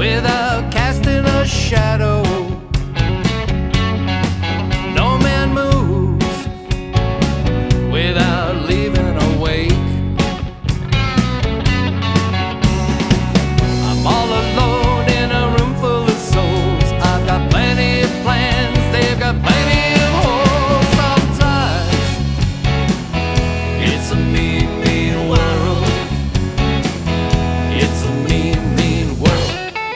without casting a shadow. No man moves without leaving a wake. I'm all alone in a room full of souls. I've got plenty of plans, they've got plenty of holes. Sometimes it's a mean, mean world. It's a mean, mean world.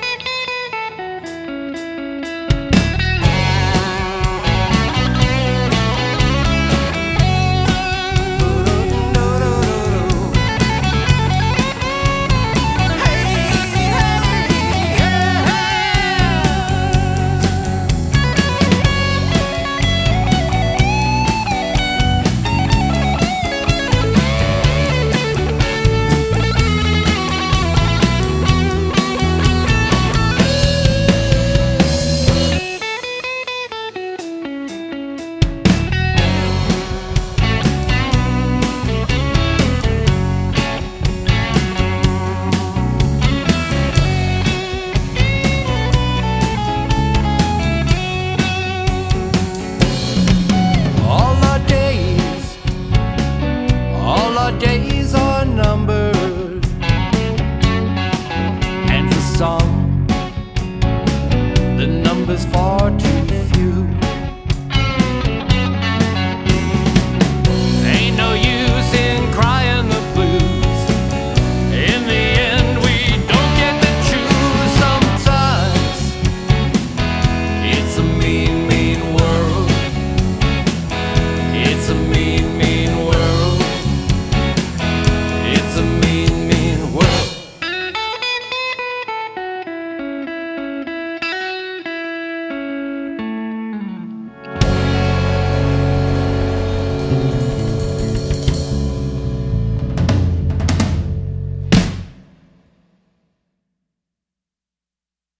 Days are numbered, and for some the number's far too few.